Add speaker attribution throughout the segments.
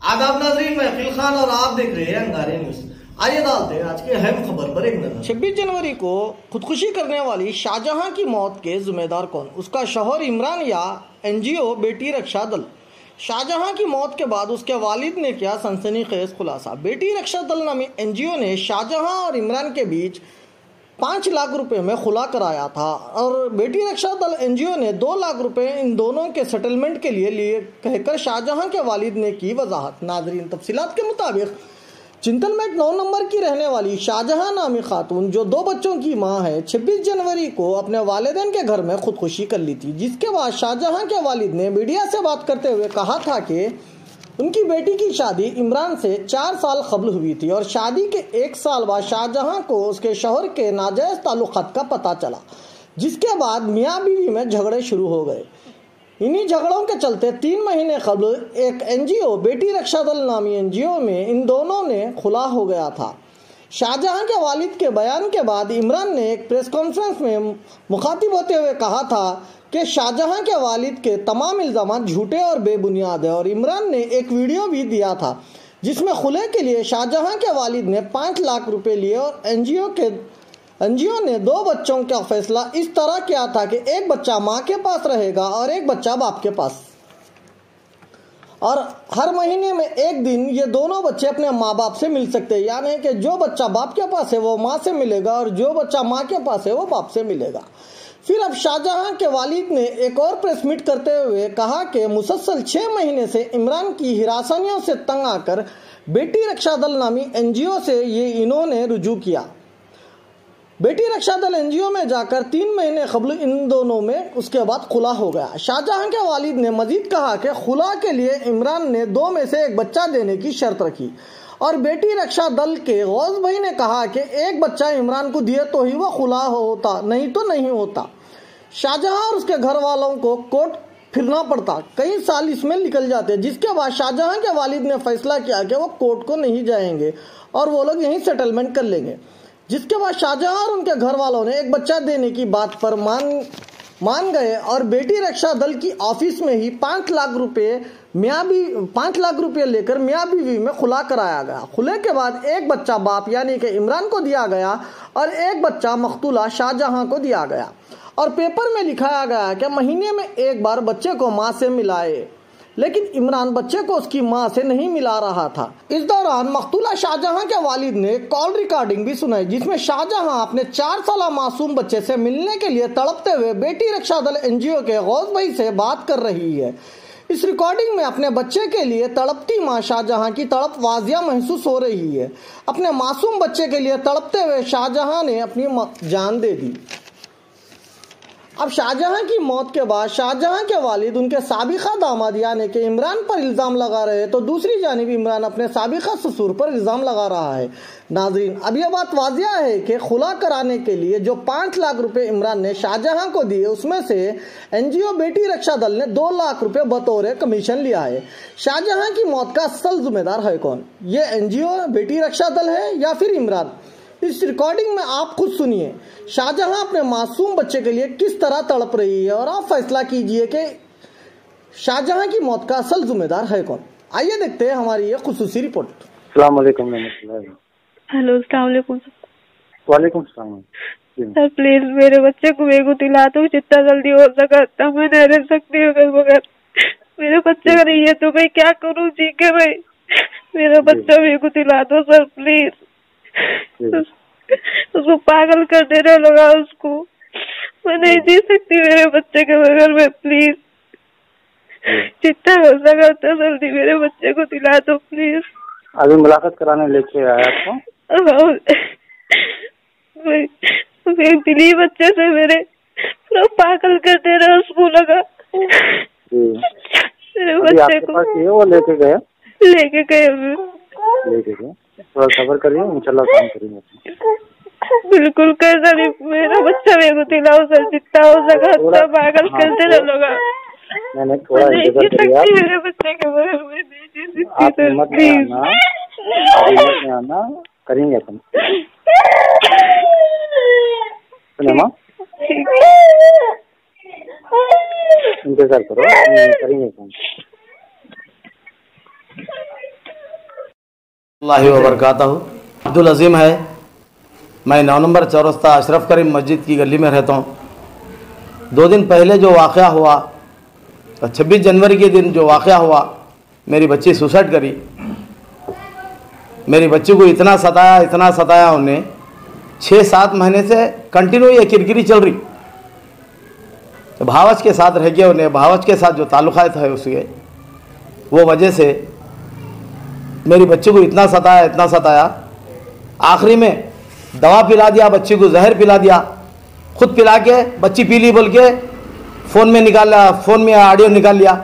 Speaker 1: आदाब नाजरीन, मैं फिल खान और आप देख रहे हैं अंगारे न्यूज। आइए डालते हैं आज की अहम खबर पर एक नजर। 26 जनवरी को खुदकुशी करने वाली शाहजहां की मौत के जिम्मेदार कौन? उसका शौहर इमरान या एनजीओ बेटी रक्षा दल? शाहजहां की मौत के बाद उसके वालिद ने किया सनसनीखेज खुलासा। बेटी रक्षा दल नामी एनजीओ ने शाहजहां और इमरान के बीच 5 लाख रुपए में खुला कराया था और बेटी रक्षा दल एनजीओ ने 2 लाख रुपए इन दोनों के सेटलमेंट के लिए कहकर शाहजहां के वालिद ने की वजाहत। नाजरीन, तफसीलात के मुताबिक चिंतलमेट 9 नंबर की रहने वाली शाहजहां नामी खातून, जो 2 बच्चों की मां है, 26 जनवरी को अपने वालिदैन के घर में खुदकुशी कर ली थी। जिसके बाद शाहजहां के वालिद ने मीडिया से बात करते हुए कहा था कि उनकी बेटी की शादी इमरान से 4 साल कबल हुई थी और शादी के 1 साल बाद शाहजहां को उसके शौहर के नाजायज ताल्लुकात का पता चला, जिसके बाद मियाँ बीवी में झगड़े शुरू हो गए। इन्हीं झगड़ों के चलते 3 महीने कबल एक एनजीओ बेटी रक्षा दल नामी एनजीओ में इन दोनों ने खुला हो गया था। शाहजहां के वालिद के बयान के बाद इमरान ने एक प्रेस कॉन्फ्रेंस में मुखातिब होते हुए कहा था कि शाहजहां के वालिद के तमाम इल्जाम झूठे और बेबुनियाद है और इमरान ने एक वीडियो भी दिया था जिसमें खुले के लिए शाहजहां के वालिद ने 5 लाख रुपए लिए और एनजीओ ने 2 बच्चों का फैसला इस तरह किया था कि एक बच्चा मां के पास रहेगा और एक बच्चा बाप के पास, और हर महीने में एक दिन ये दोनों बच्चे अपने माँ बाप से मिल सकते हैं। यानी कि जो बच्चा बाप के पास है वो माँ से मिलेगा और जो बच्चा माँ के पास है वो बाप से मिलेगा। फिर अब शाहजहां के वालिद ने एक और प्रेस मीट करते हुए कहा कि मुसलसल 6 महीने से इमरान की हिरासनियों से तंग आकर बेटी रक्षा दल नामी एनजीओ से ये इन्होंने रुजू किया। बेटी रक्षा दल एनजीओ में जाकर 3 महीने कबल इन दोनों में उसके बाद खुला हो गया। शाहजहां के वालिद ने मजीद कहा कि खुला के लिए इमरान ने 2 में से एक बच्चा देने की शर्त रखी और बेटी रक्षा दल के गौस भाई ने कहा कि एक बच्चा इमरान को दिए तो ही वो खुला होता, नहीं तो नहीं होता। शाहजहां और उसके घर वालों को कोर्ट फिरना पड़ता, कई साल इसमें निकल जाते, जिसके बाद शाहजहां के वालिद ने फैसला किया कि वो कोर्ट को नहीं जाएंगे और वो लोग यहीं सेटलमेंट कर लेंगे। जिसके बाद शाहजहां और उनके घर वालों ने एक बच्चा देने की बात पर मान गए और बेटी रक्षा दल की ऑफिस में ही 5 लाख रुपए लेकर मियाँ बीवी में खुला कराया गया। खुले के बाद एक बच्चा बाप यानी कि इमरान को दिया गया और एक बच्चा मकतूला शाहजहां को दिया गया और पेपर में लिखाया गया कि महीने में एक बार बच्चे को माँ से मिलाए, लेकिन इमरान बच्चे को उसकी मां से नहीं मिला रहा था। इस दौरान मकतूला शाहजहां के वालिद ने कॉल रिकॉर्डिंग भी सुनाई जिसमें शाहजहां अपने 4 साल मासूम बच्चे से मिलने के लिए तड़पते हुए बेटी रक्षा दल एनजीओ के गौस भाई से बात कर रही है। इस रिकॉर्डिंग में अपने बच्चे के लिए तड़पती मां शाहजहां की तड़प वाजिया महसूस हो रही है। अपने मासूम बच्चे के लिए तड़पते हुए शाहजहां ने अपनी जान दे दी। अब शाहजहां की मौत के बाद शाहजहां के वालिद उनके साबिका दामाद यानी कि इमरान पर इल्ज़ाम लगा रहे तो दूसरी जानिब इमरान अपने साबिका ससुर पर इल्ज़ाम लगा रहा है। नाज़रीन, अब यह बात वाजिया है कि खुला कराने के लिए जो 5 लाख रुपए इमरान ने शाहजहां को दिए उसमें से एनजीओ बेटी रक्षा दल ने 2 लाख रुपए बतौर कमीशन लिया है। शाहजहां की मौत का असल जिम्मेदार है कौन? ये एनजीओ बेटी रक्षा दल है या फिर इमरान? इस रिकॉर्डिंग में आप खुद सुनिए शाहजहां अपने मासूम बच्चे के लिए किस तरह तड़प रही है और आप फैसला कीजिए कि शाहजहां की मौत का असल जिम्मेदार है कौन। आइए देखते हैं हमारी ये खुसूसी रिपोर्ट।
Speaker 2: अस्सलाम वालेकुम।
Speaker 3: हेलो, अस्सलाम वालेकुम।
Speaker 2: वालेकुम सलाम।
Speaker 3: सर प्लीज मेरे बच्चे को बेगू दिला दो, जितना जल्दी हो सका तब मैं नहीं रह सकती हूँ मगर मेरे बच्चे का नहीं है तो मैं क्या करूँ जी के भाई, मेरा बच्चा बेगू दिला दो सर प्लीज। उसको पागल कर दे रहे लोग, उसको मैं नहीं जी सकती मेरे बच्चे के बगैर में, प्लीज जितना हो सका उतना जल्दी मेरे बच्चे को दिला दो प्लीज।
Speaker 2: अभी मुलाकात कराने लेके आया आपको?
Speaker 3: मैं दिली बच्चे से मेरे पूरा पागल कर दे रहा उसको लगा। मेरे बच्चे को
Speaker 2: वो लेके गए थोड़ा सब्र करिए, इंशाल्लाह काम करेंगे।
Speaker 3: बिल्कुल कैसा भी मेरा बच्चा मेरे को दिलाओ सर, जितना हो सका उतना पागल करते रह लोगा।
Speaker 2: मैंने थोड़ा इंतजार किया,
Speaker 3: मेरे बच्चे के बारे में
Speaker 2: आप हिम्मत में आना करेंगे अपन। सुनो माँ, इंतजार करो, करेंगे अपन।
Speaker 4: अल्लाह वबरकातहू। अब्दुल अजीम है, मैं 9 नंबर चौरस्ता अशरफ करीम मस्जिद की गली में रहता हूँ। 2 दिन पहले जो वाक़या हुआ, 26 जनवरी के दिन जो वाक़या हुआ, मेरी बच्ची सुसाइड करी। मेरी बच्ची को इतना सताया उन्हें, 6-7 महीने से कंटिन्यू ये किरकिरी चल रही। तो भावच के साथ रह गया उन्हें, भावच के साथ जो ताल्लुक़ात है उसके, वो वजह से मेरी बच्ची को इतना सताया, आखिरी में दवा पिला दिया, बच्ची को जहर पिला दिया, खुद पिला के बच्ची पी ली बोल के फ़ोन में ऑडियो निकाल लिया।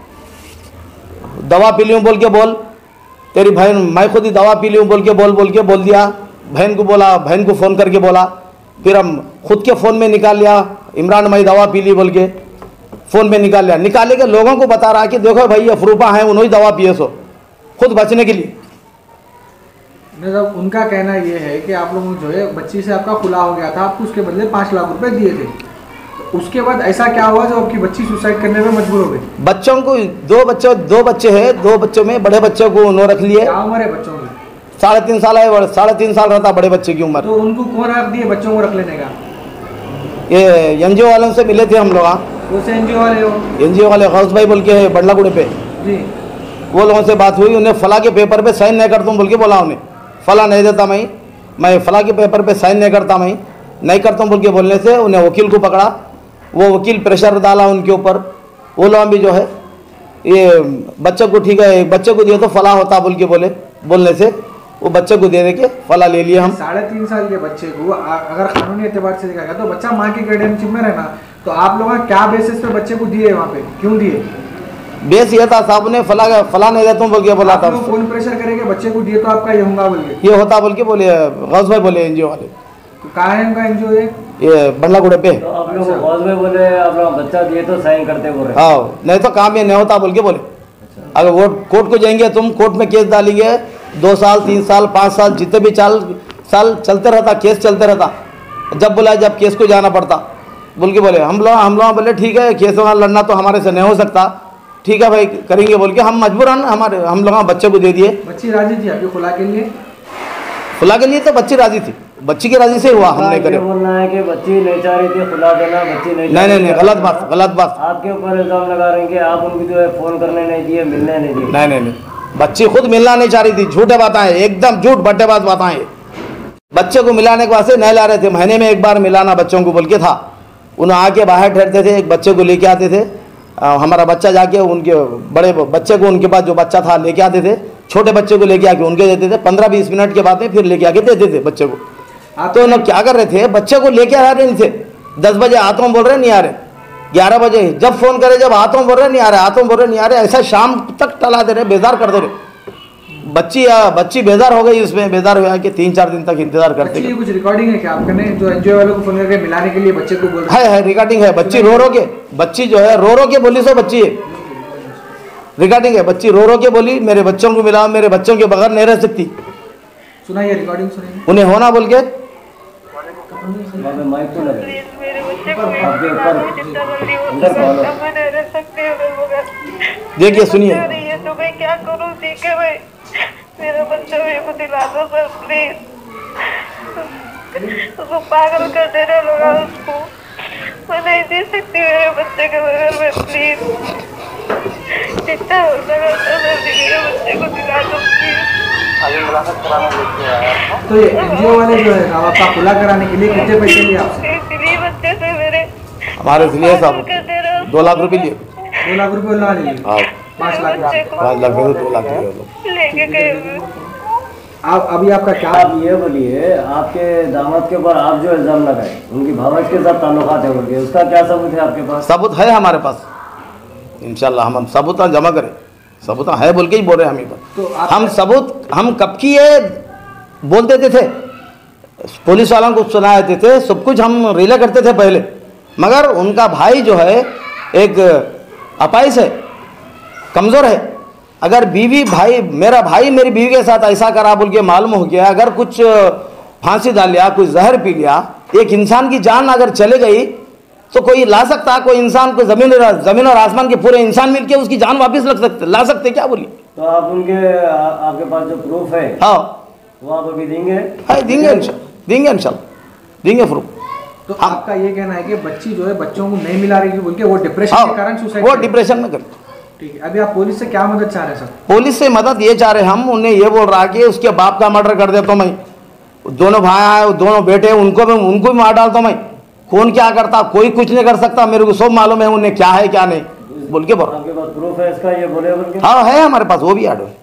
Speaker 4: दवा पी लूँ बोल के बोल, तेरी बहन, मैं खुद ही दवा पी लूँ बोल के बोल दिया। बहन को फ़ोन करके बोला, फिर हम खुद के फ़ोन में निकाल लिया, इमरान मैं दवा पी ली बोल के फ़ोन में निकाले के लोगों को बता रहा कि देखो भाई अफरूपा हैं, उन्होंने दवा पिए सो खुद बचने के लिए।
Speaker 5: मतलब उनका कहना ये है कि आप लोगों जो है बच्ची से आपका खुला हो गया था, आपको उसके बदले 5 लाख रुपए दिए थे। तो उसके बाद ऐसा क्या हुआ जो आपकी बच्ची सुसाइड करने में मजबूर हो गई?
Speaker 4: बच्चों को 2 बच्चे हैं, 2 बच्चों में बड़े बच्चे को उन्होंने रख लिए।
Speaker 5: क्या उम्र है बच्चों की?
Speaker 4: 3.5 साल है, 3.5 साल रहता बड़े बच्चे की उम्र।
Speaker 5: तो उनको कौन हक दिए बच्चों को रख लेने का?
Speaker 4: ये एनजीओ वालों से मिले थे हम लोग।
Speaker 5: कौन एनजीओ वाले हो?
Speaker 4: एनजीओ वाले गौस भाई बोल के बंडलागुड़े पे
Speaker 5: जी,
Speaker 4: वो लोगों से बात हुई। उन्हें फला के पेपर पे साइन नहीं करता हूँ बोल के बोला। उन्हें फला नहीं देता, मैं फला के पेपर पे साइन नहीं करता, मैं नहीं करता हूँ बोल के बोलने से उन्हें वकील को पकड़ा। वो वकील प्रेशर डाला उनके ऊपर। वो लोग भी जो है ये बच्चे को ठीक है, बच्चे को दिए तो फला होता बोल के बोलने से वो बच्चे को दे के फला ले लिए हम।
Speaker 5: 3.5 साल के बच्चे को अगर कानूनी एतबार से देखा गया तो बच्चा माँ की गार्डियनशिप में रहना, तो आप लोग क्या बेसिस पे बच्चे को दिए वहाँ पे, क्यों दिए?
Speaker 4: बेस ये था, साहब ने फला नहीं देता हूँ बोल के बोला था।
Speaker 5: कौन प्रेशर करेंगे बच्चे को दिए तो आपका ये होगा बोल के,
Speaker 4: ये होता बोल के बोले गौस भाई बोले एनजीओ वाले।
Speaker 5: तो कहाँ है उनका एनजीओ?
Speaker 4: ये बंडलागुड़े पे।
Speaker 6: तो आप लोग गौस भाई बोले आप लोग बच्चा दिए तो साइन करते बोले?
Speaker 4: हाँ, नहीं तो काम ये नहीं होता बोल के बोले। अगर वो कोर्ट को जाएंगे, तुम कोर्ट में केस डालेंगे, 2 साल 3 साल 5 साल जितने भी साल चलते रहता, केस चलते रहता। जब बोला जब केस को जाना पड़ता बोल के बोले। हम लोग बोले ठीक है, केस वहाँ लड़ना तो हमारे से नहीं हो सकता, ठीक है भाई करेंगे बोल के हम मजबूरन हम लोग बच्चे को दे दिए।
Speaker 5: बच्ची राजी थी आपकी खुला के लिए?
Speaker 4: खुला के लिए तो बच्ची राजी थी, बच्ची की राजी से हुआ, हम नहीं करे।
Speaker 6: बोलना है कि बच्ची नहीं चाह रही थी खुला देना, बच्ची
Speaker 4: नहीं, गलत बात।
Speaker 6: आपके ऊपर इल्जाम लगा रहे हैं कि आप उनको जो है फोन करने नहीं दिए, मिलने नहीं दिए।
Speaker 4: नहीं, बच्ची खुद मिलना नहीं चाह रही थी। झूठे बातें हैं, एकदम झूठ बट्टेबाज बातें हैं। बच्चे को मिलाने के वास्ते नहीं ला रहे थे, महीने में एक बार मिलाना बच्चों को बोल के था। उन्हें आके बाहर ठहरते थे, एक बच्चे को लेके आते थे। हमारा बच्चा जाके उनके बड़े बच्चे को, उनके पास जो बच्चा था लेके आते थे, छोटे बच्चे को लेके आके उनके देते थे। 15-20 मिनट के बाद में फिर लेके आके देते थे बच्चे को। तो उन्होंने क्या कर रहे थे, बच्चे को लेके आ रहे थे। 10 बजे आता हूँ बोल रहे नहीं आ रहे, 11 बजे जब फोन करे, जब आता हूँ बोल रहे नहीं आ रहे, आता हूँ बोल रहे नहीं आ रहे, ऐसा शाम तक टला दे रहे, बेजार कर दे रहे। बच्ची बेजार हो गई, उसमें बेजार हुआ कि 3-4 दिन तक इंतजार करते।
Speaker 5: कुछ रिकॉर्डिंग है क्या आपने जो एनजीओ वालों को फोन करके मिलाने के लिए बच्चे को बोल रहे?
Speaker 4: है रिकॉर्डिंग है। बच्ची रो के, बच्ची जो है रो के बोली, सो बच्ची है, रिकॉर्डिंग है। बच्ची रो के बोली मेरे बच्चों को मिला, मेरे बच्चों के बगैर नहीं रह सकती।
Speaker 5: सुना ये रिकॉर्डिंग सुनिए।
Speaker 4: उन्हें होना बोल के
Speaker 6: माइक तो लगे
Speaker 3: मेरे बच्चे को
Speaker 6: आपके ऊपर
Speaker 4: देखिए, सुनिए।
Speaker 3: तो मैं क्या करूँ, ठीक है भाई, मेरा बच्चा मेरे को दिला दो सर प्लीज। उसको पागल कर दे रहे लोग, उसको मैं नहीं दे सकती मेरे बच्चे के बगैर में, प्लीज जितना हो सका मेरे बच्चे को दिला दो प्लीज।
Speaker 5: तो ये एनजीओ वाले जो है आपका खुला कराने के लिए कितने पैसे लिए आपसे?
Speaker 3: इसलिए बच्चे से मेरे
Speaker 4: हमारे लिए साहब 2 लाख रुपए लिए।
Speaker 5: 2 लाख रुपए ला लिए? 5 लाख
Speaker 4: 5 लाख 2 लाख
Speaker 3: लेके गए।
Speaker 5: आप अभी आपका क्या?
Speaker 6: आप ये बोलिए, आपके दामाद के ऊपर आप जो इल्जाम लगाए उनकी भावज के साथ ताल्लुकात है बोलिए, उसका क्या सबूत है आपके पास?
Speaker 4: सबूत है हमारे पास, इंशाल्लाह हम सबूत जमा करें। सबूत है बोल के ही बोल रहे हैं
Speaker 5: तो
Speaker 4: हम सबूत हम कब की ये बोल देते थे, पुलिस वालों को सुना देते थे, सब कुछ हम रिले करते थे पहले। मगर उनका भाई जो है एक अपाइस है, कमज़ोर है। अगर मेरा भाई मेरी बीवी के साथ ऐसा करा बोल के मालूम हो गया, अगर कुछ फांसी डाल लिया, कुछ जहर पी लिया, एक इंसान की जान अगर चले गई तो कोई ला सकता है, कोई इंसान को जमीन और आसमान के पूरे इंसान मिलके उसकी जान वापस ला सकते क्या बोलिए?
Speaker 6: तो आप आपके पास जो प्रूफ है,
Speaker 4: हाँ
Speaker 6: वो आप अभी देंगे?
Speaker 4: हाँ देंगे इंशाल्लाह देंगे प्रूफ।
Speaker 5: तो आपका ये कहना है कि बच्ची जो है बच्चों को नहीं मिला रही बोल के वो डिप्रेशन के कारण सुसाइड,
Speaker 4: वो डिप्रेशन में करते।
Speaker 5: ठीक है, अभी आप पुलिस से क्या मदद चाह रहे हैं सर?
Speaker 4: पुलिस से मदद ये चाह रहे हम, उन्हें ये बोल रहा कि उसके बाप का मर्डर कर देता मैं, दोनों भाई आए दोनों बेटे उनको भी मार डालता मैं, कौन क्या करता कोई कुछ नहीं कर सकता, मेरे को सब मालूम है उन्हें क्या है क्या नहीं बोल के बोल।
Speaker 6: आपके पास प्रूफ है इसका, ये बोले बोल के?
Speaker 4: हाँ है हमारे पास, वो भी ऐड है।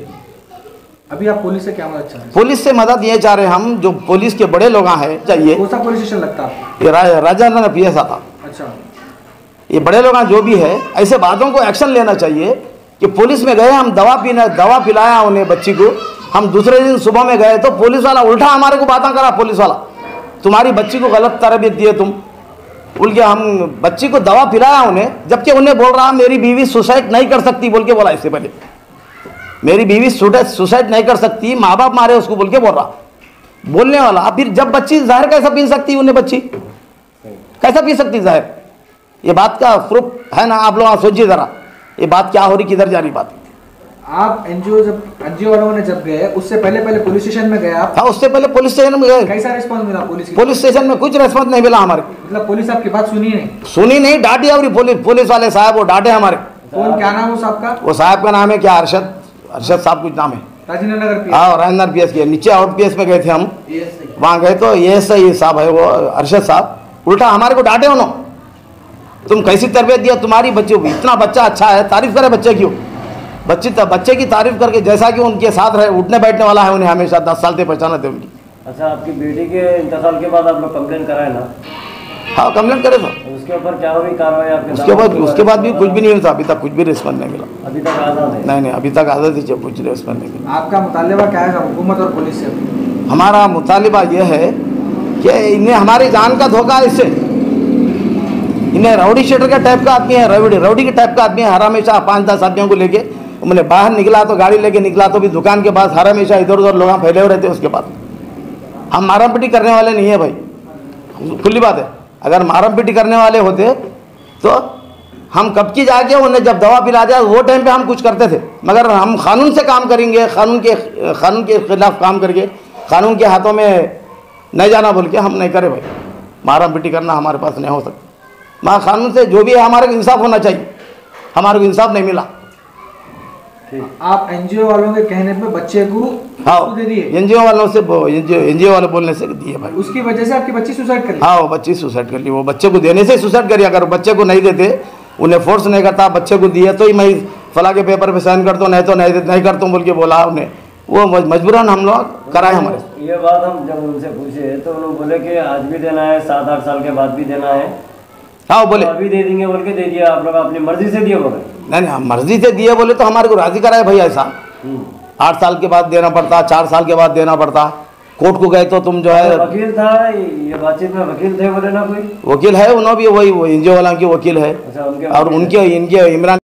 Speaker 5: अभी आप पुलिस से क्या मदद चाह रहे हैं?
Speaker 4: पुलिस से मदद ये चाह रहे हम, जो पुलिस के बड़े लोग हैं चाहिए।
Speaker 5: कौन सा पुलिस स्टेशन लगता है?
Speaker 4: ये राजा PS आता।
Speaker 5: अच्छा,
Speaker 4: ये बड़े लोग जो भी है ऐसे बातों को एक्शन लेना चाहिए कि पुलिस में गए हम दवा पिलाया उन्हें बच्ची को, हम दूसरे दिन सुबह में गए तो पुलिस वाला उल्टा हमारे को बातें करा, पुलिस वाला तुम्हारी बच्ची को गलत तरबियत दिए तुम बोल के, हम बच्ची को दवा पिलाया उन्हें, जबकि उन्हें बोल रहा मेरी बीवी सुसाइड नहीं कर सकती बोल के बोला, इससे पहले मेरी बीवी सुसाइड नहीं कर सकती, माँ बाप मारे उसको बोल के बोल रहा बोलने वाला। फिर जब बच्ची जहर कैसा पी सकती, उन्हें बच्ची कैसा पी सकती जहर? ये बात का प्रूफ है ना, आप लोग सोचिए जरा ये बात क्या हो रही, किधर जा रही बात।
Speaker 5: आप एनजीओ वालों ने जब गए उससे पहले पुलिस स्टेशन में गए आप?
Speaker 4: हाँ उससे पहले पुलिस स्टेशन में गए।
Speaker 5: कैसा रिस्पांस मिला
Speaker 4: पुलिस स्टेशन में? कुछ रिस्पांस नहीं मिला हमारे।
Speaker 5: मतलब पुलिस आपकी बात सुनी नहीं?
Speaker 4: डांटी और पुलिस वाले साहब वो डांटे हमारे।
Speaker 5: कौन, क्या नाम वो साहब का?
Speaker 4: वो साहब का नाम है क्या, अरशद साहब कुछ नाम है।
Speaker 5: राजेंद्र नगर
Speaker 4: हाँ राजेंद्र PS के नीचे आउट PS में गए थे हम, वहाँ गए तो ये सही साहब है वो अरशद साहब, उल्टा हमारे को डांटे उन्होंने, तुम कैसी तरबियत दिया तुम्हारी बच्ची को, इतना बच्चा अच्छा है, तारीफ करे बच्चे की, बच्चे की तारीफ करके, जैसा कि उनके साथ रहे उठने बैठने वाला है, उन्हें हमेशा 10 साल से पहचाना थे उनकी।
Speaker 6: अच्छा, आपकी बेटी के इंतकाल के बाद आप लोग कंप्लेन कराए ना?
Speaker 4: हाँ कंप्लेंट करे सर।
Speaker 6: उसके ऊपर क्या हुई कार्रवाई आपके?
Speaker 4: उसके बाद भी कुछ भी नहीं हुआ, अभी तक कुछ भी रिस्पॉन्स नहीं मिला।
Speaker 6: अभी तक आज़ाद है? नहीं
Speaker 4: अभी तक आज़ाद ही, जब कुछ रिस्पॉन्स नहीं मिला।
Speaker 5: आपका मुतालिबा क्या है हुकूमत और पुलिस से?
Speaker 4: हमारा मुतालिबा यह है कि इन्हें हमारी जान का धोखा है, इससे इन्हें राउडी शेटर का टाइप का आदमी है, राउडी के टाइप का आदमी है, हर हमेशा 5-10 आदमियों को लेके मैंने बाहर निकला तो गाड़ी लेके निकला तो भी दुकान के पास हर हमेशा इधर उधर लोग फैले हुए रहते हैं। उसके बाद हम मारम पीटी करने वाले नहीं है भाई, खुली बात है। अगर मारम पीटी करने वाले होते तो हम कब की जाके उन्हें जब दवा पिला जाए वो टाइम पे हम कुछ करते थे, मगर हम कानून से काम करेंगे, कानून के खिलाफ काम करके कानून के हाथों में नहीं जाना बोल के हम नहीं करे भाई। मारम पीटी करना हमारे पास नहीं हो सकता, मगर कानून से जो भी है हमारे को इंसाफ होना चाहिए, हमारे को इंसाफ नहीं मिला।
Speaker 5: आप एनजीओ वालों के कहने पे बच्चे को दे दिए? एनजीओ
Speaker 4: वाले बोलने से दिए भाई।
Speaker 5: उसकी वजह से आपकी बच्ची सुसाइड कर ली?
Speaker 4: हाँ वो बच्ची सुसाइड कर ली, वो बच्चे को देने से सुसाइड करी। अगर बच्चे को नहीं देते, उन्हें फोर्स नहीं करता, बच्चे को दिए तो ही मैं फला के पेपर पे साइन करता हूँ, नहीं तो नहीं करता हूँ बोल के बोला उन्हें, वो मजबूरन हम लोग कराए हमारे।
Speaker 6: ये बात हम जब उनसे पूछे तो उन्होंने बोले कि आज भी देना है, 7-8 साल के बाद भी देना है।
Speaker 4: हाँ बोले
Speaker 6: अभी दे देंगे बोल के दे दिया, आप लोग अपनी मर्जी से दिए बोले?
Speaker 4: नहीं मर्जी से दिए बोले तो हमारे को राजी कराए भाई। ऐसा 8 साल के बाद देना पड़ता, 4 साल के बाद देना पड़ता, कोर्ट को गए तो तुम जो है।
Speaker 6: वकील था ये बातचीत में, वकील थे बोले ना? कोई
Speaker 4: वकील है, उन्होंने भी वही एनजीओ वाला की वकील है।
Speaker 6: अच्छा,
Speaker 4: और उनके इनके इमरान